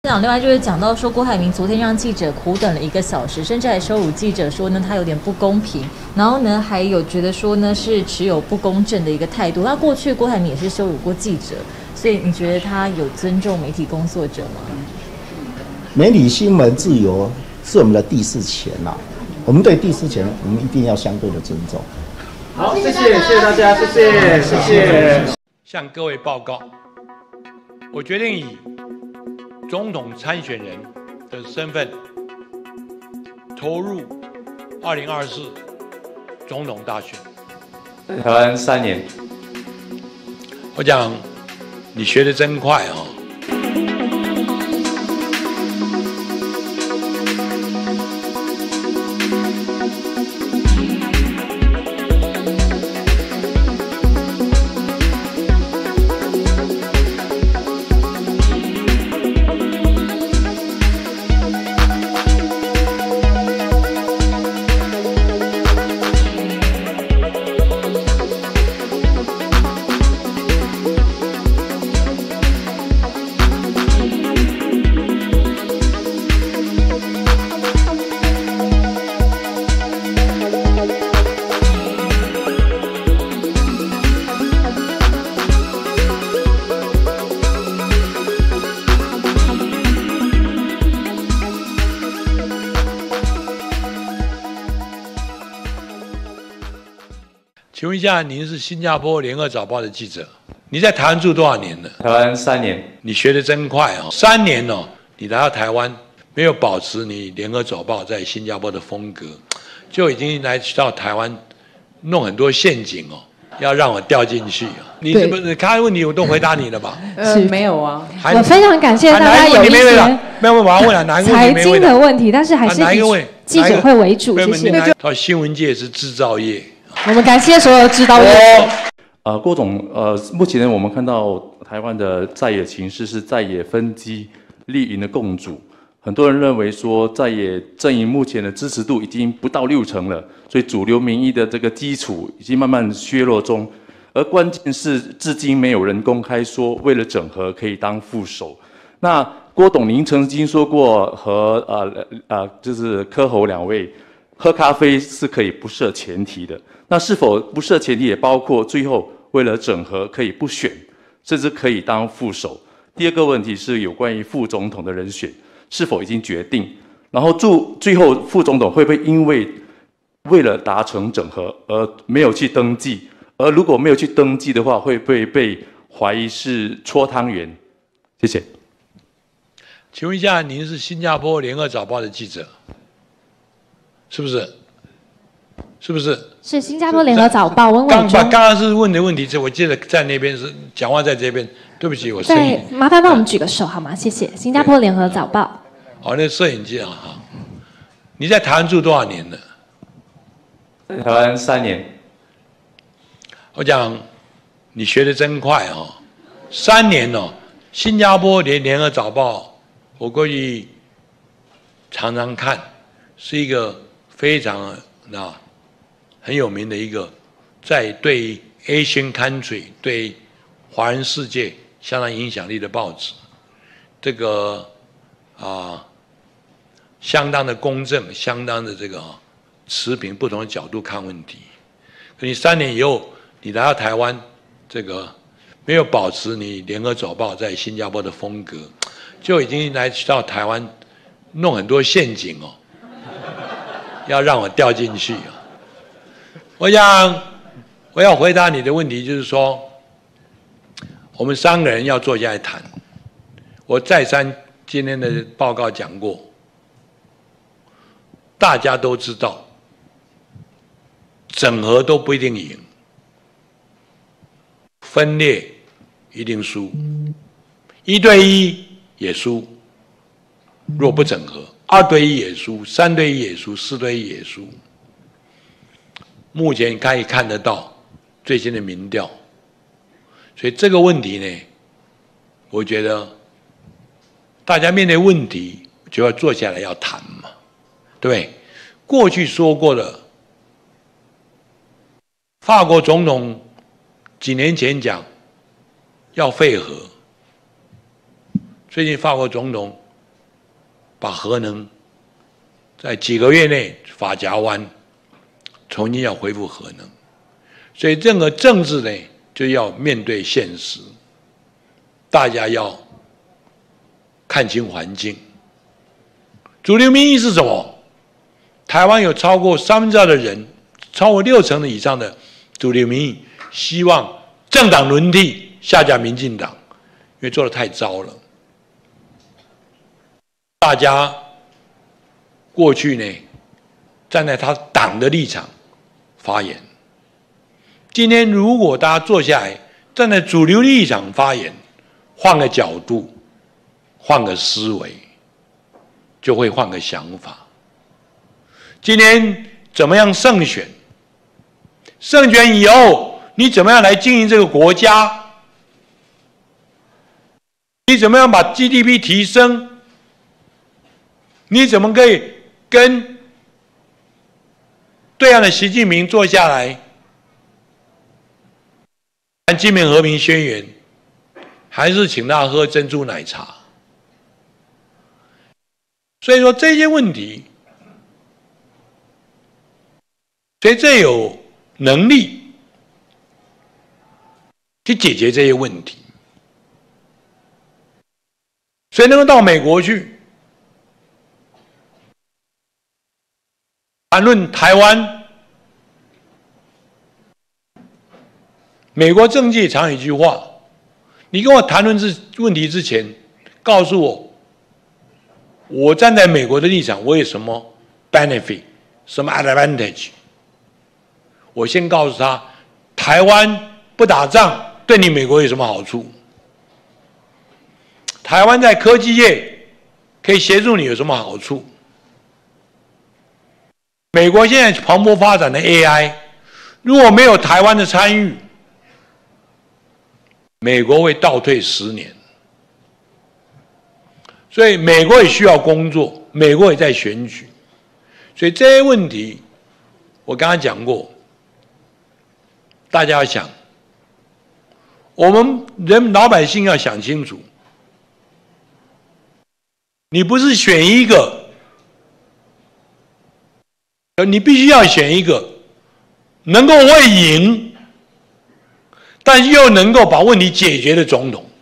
另外就是讲到说，郭台铭昨天让记者苦等了1个小时，甚至还羞辱记者说呢他有点不公平，然后呢还有觉得说呢是持有不公正的一个态度。那过去郭台铭也是羞辱过记者，所以你觉得他有尊重媒体工作者吗？ 媒体新闻自由是我们的第4权呐，我们对第4权我们一定要相对的尊重。 好，谢谢大家，谢谢。 向各位报告，我决定以总统参选人的身份投入2024总统大选。 台湾3年， 我讲你学得真快哦。请问一下，您是新加坡联合早报的记者，你在台湾住多少年了？ 台湾3年， 你学得真快哦！3年哦，你来到台湾，没有保持你联合早报在新加坡的风格，就已经来到台湾弄很多陷阱哦，要让我掉进去啊！你是不是看问题我都回答你了吧？ 没有啊。 我非常感谢大家有一些没有，我要问了哪一个财经的问题，但是还是以记者会为主，谢谢。 到新闻界是制造业。 我们感谢所有指导员。 郭总，目前我们看到台湾的在野情势是在野分基、绿营的共主。很多人认为说，在野阵营目前的支持度已经不到60%了，所以主流民意的这个基础已经慢慢削弱中。而关键是，至今没有人公开说为了整合可以当副手。那郭董，您曾经说过和就是柯侯2位喝咖啡是可以不设前提的。那是否不设前提也包括最后为了整合可以不选，甚至可以当副手？第二个问题是有关于副总统的人选是否已经决定？然后最后副总统会不会因为了达成整合而没有去登记？而如果没有去登记的话，会不会被怀疑是搓汤圆？谢谢。 请问一下，您是新加坡联合早报的记者，是不是？是不是？ 是新加坡联合早报温伟忠。 刚刚是问的问题，我记得在那边是讲话在这边，对不起，我声音。 对，麻烦帮我们举个手好吗？谢谢。新加坡联合早报。 好，那摄影机啊，好。你在台湾住多少年了？ 台湾3年。 我讲你学得真快哦，3年哦。新加坡联合早报，我过去常常看，是一个非常很有名的一个，在对 Asian country 对华人世界相当影响力的报纸，这个相当的公正，相当的这个持平不同的角度看问题。可你3年以后，你来到台湾，这个没有保持你联合早报在新加坡的风格，就已经来到台湾弄很多陷阱哦，要让我掉进去啊！我想我要回答你的问题，就是说，我们3个人要坐下来谈。我再三今天的报告讲过，大家都知道，整合都不一定赢，分裂一定输，1对1也输。若不整合，2对1也输，3对1也输，4对1也输。目前可以看得到最新的民调，所以这个问题呢，我觉得大家面对问题就要坐下来要谈嘛，对不对？过去说过的，法国总统几年前讲要废核，最近法国总统把核能在几个月内法夹湾重新要恢复核能，所以任何政治呢就要面对现实，大家要看清环境。主流民意是什么？台湾有超过2/3的人，超过60%以上的主流民意希望政党轮替，下架民进党，因为做得太糟了。大家过去呢，站在他党的立场发言。今天如果大家坐下来，站在主流立场发言，换个角度，换个思维，就会换个想法。今天怎么样胜选？胜选以后，你怎么样来经营这个国家？你怎么样把 GDP 提升？你怎么可以跟对岸的习近平坐下来谈《基本和平宣言》，还是请他喝珍珠奶茶？所以说这些问题，谁最有能力去解决这些问题？谁能够到美国去谈论台湾？美国政界常有一句话：你跟我谈论问题之前，告诉我，我站在美国的立场，我有什么 benefit， 什么 advantage？ 我先告诉他，台湾不打仗对你美国有什么好处？台湾在科技业可以协助你有什么好处？美国现在蓬勃发展的 AI， 如果没有台湾的参与，美国会倒退10年。所以美国也需要工作，美国也在选举，所以这些问题我刚才讲过，大家要想，我们老百姓要想清楚，你不是选一个，你必须要选一个能够会赢，但又能够把问题解决的总统。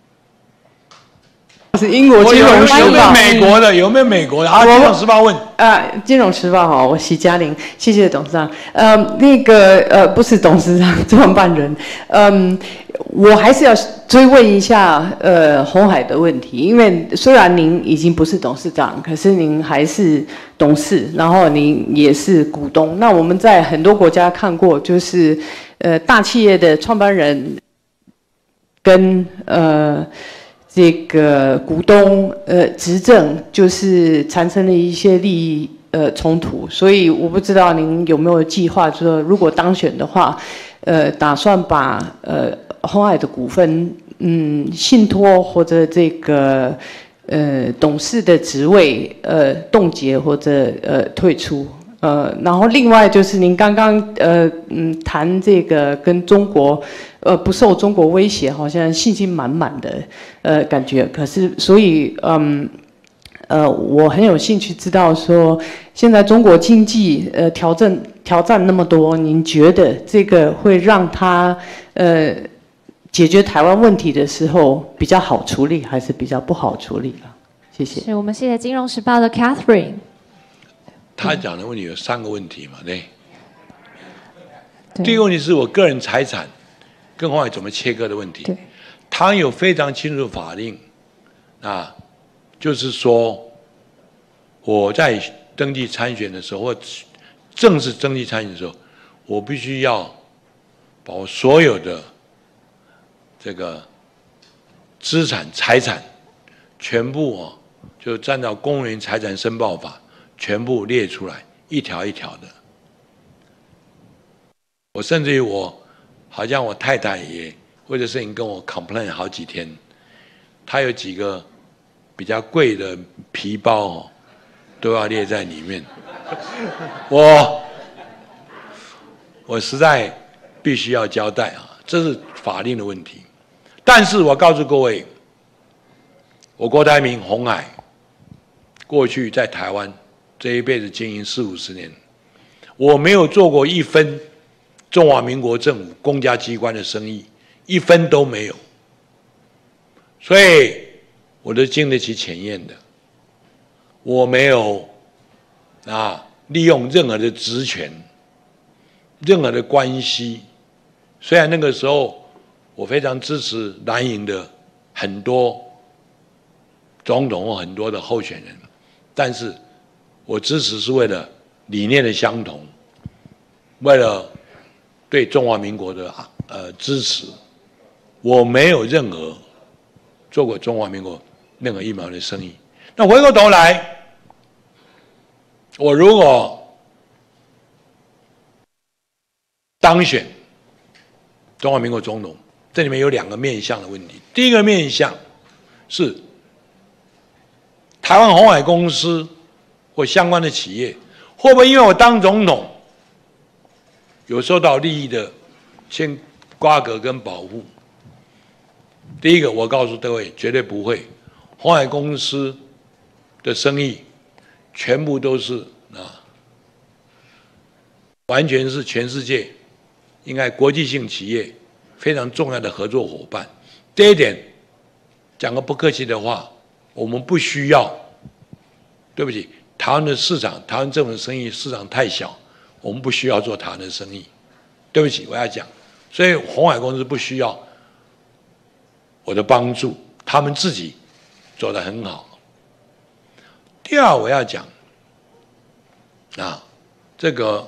是英国金融时报。 有没有美国的？有没有美国的？啊，金融时报问。 金融时报哈，我徐嘉玲，谢谢董事长。不是董事长，创办人。我还是要追问一下鸿海的问题，因为虽然您已经不是董事长，可是您还是董事，然后您也是股东。那我们在很多国家看过，就是大企业的创办人跟这个股东执政，就是产生了一些利益冲突，所以我不知道您有没有计划，说如果当选的话，打算把鸿海的股份信托或者这个董事的职位冻结或者退出。然后另外就是您刚刚谈这个跟中国不受中国威胁，好像信心满满的感觉。可是所以我很有兴趣知道说，现在中国经济挑战那么多，您觉得这个会让他解决台湾问题的时候比较好处理，还是比较不好处理了？谢谢。 是我们谢谢《金融时报》的 Catherine。 他讲的问题有3个问题嘛，对。第一个问题是我个人财产跟鸿海怎么切割的问题。 对。 他有非常清楚的法令，就是说我在登记参选的时候，或正式登记参选的时候，我必须要把我所有的这个资产财产全部就按照公务员财产申报法。全部列出来，一条一条的。我甚至于好像我太太也为这事情跟我 complain 好几天。她有几个比较贵的皮包都要列在里面。我实在必须要交代这是法令的问题。但是我告诉各位，我郭台铭鸿海过去在台湾这一辈子经营40、50年，我没有做过1分中华民国政府公家机关的生意，1分都没有，所以我都经得起检验的。我没有利用任何的职权、任何的关系。虽然那个时候我非常支持蓝营的很多总统或很多的候选人，但是我支持是为了理念的相同，为了对中华民国的支持。我没有任何做过中华民国任何1毛的生意。那回过头来，我如果当选中华民国总统，这里面有2个面向的问题。第一个面向是台湾鸿海公司或相关的企业会不会因为我当总统有受到利益的先瓜葛跟保护？第一个，我告诉各位，绝对不会。鸿海公司的生意全部都是完全是全世界应该国际性企业非常重要的合作伙伴。这一点讲个不客气的话，我们不需要。对不起，台湾的市场，台湾政府的生意市场太小，我们不需要做台湾的生意。对不起，我要讲，所以鸿海公司不需要我的帮助，他们自己做得很好。第二，我要讲这个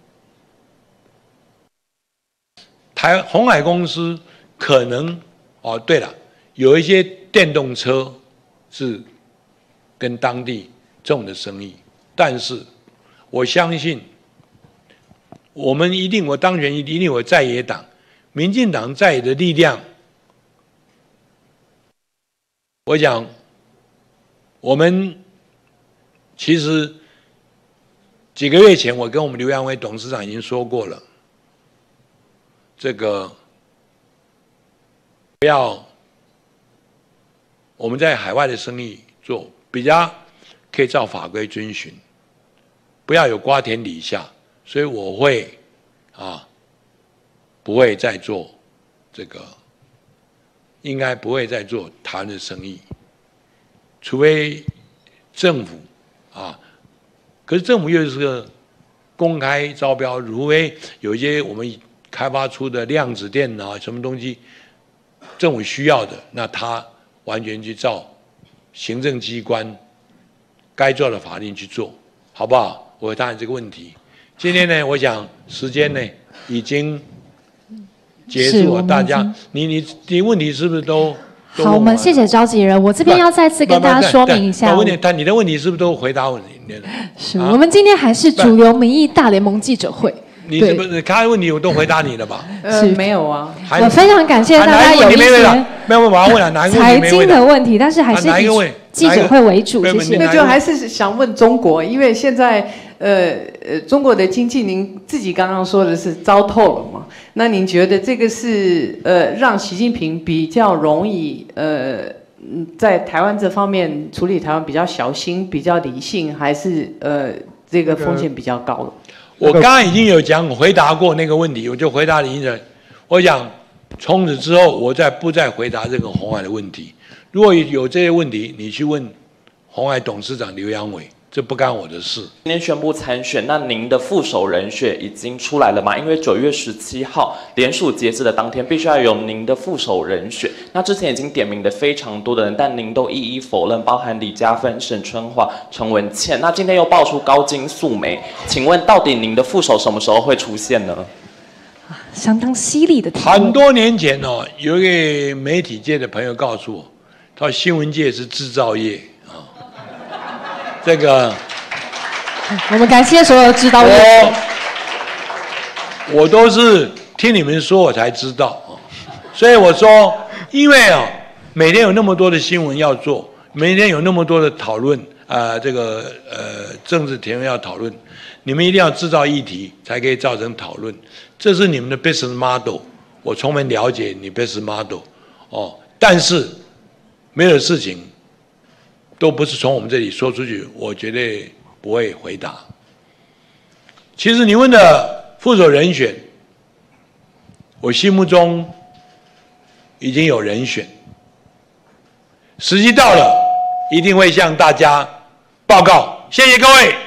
鸿海公司可能对了，有一些电动车是跟当地政府的生意，但是我相信我当选一定有在野党，民进党在野的力量。我讲，我们其实几个月前，我跟我们刘扬伟董事长已经说过了，这个不要我们在海外的生意做比较可以照法规遵循，不要有瓜田李下，所以我会不会再做这个，应该不会再做台湾的生意，除非政府可是政府又是个公开招标，除非有一些我们开发出的量子电脑什么东西，政府需要的，那他完全去照行政机关该做的法令去做，好不好？我会答应这个问题。今天呢，我想时间呢已经结束了，大家，你问题是不是都好？我们谢谢召集人，我这边要再次跟大家说明一下。 你的问题是不是都回答我？ 是我们今天还是主流民意大联盟记者会。 你是不是他的问题我都回答你了吧？ 是没有啊。 我非常感谢大家有一些没有，我要问了哪一个财经的问题，但是还是以记者会为主。谢谢。 那就还是想问中国，因为现在中国的经济，您自己刚刚说的是糟透了嘛？那您觉得这个是让习近平比较容易在台湾这方面处理台湾比较小心、比较理性，还是这个风险比较高了？ 我刚刚已经有回答过那个问题，我就回答你一人。我想从此之后，我不再回答这个鸿海的问题。如果有这些问题，你去问鸿海董事长刘扬伟，这不干我的事。 今天宣布参选，那您的副手人选已经出来了吗？因为9月17号联署截至的当天，必须要有您的副手人选。那之前已经点名的非常多的人，但您都一一否认，包含李嘉芬、沈春华、陈文茜。那今天又爆出高金素梅，请问到底您的副手什么时候会出现呢？ 相当犀利的题目。 很多年前有一个媒体界的朋友告诉我，他说新闻界是制造业这个， 我们感谢所有制造业。 我都是听你们说我才知道所以我说，因为每天有那么多的新闻要做，每天有那么多的讨论政治田园要讨论，你们一定要制造议题，才可以造成讨论。这是你们的 business model， 我充分了解你 business model 但是没有事情都不是从我们这里说出去，我绝对不会回答。其实你问的副手人选，我心目中已经有人选，时机到了，一定会向大家报告。谢谢各位。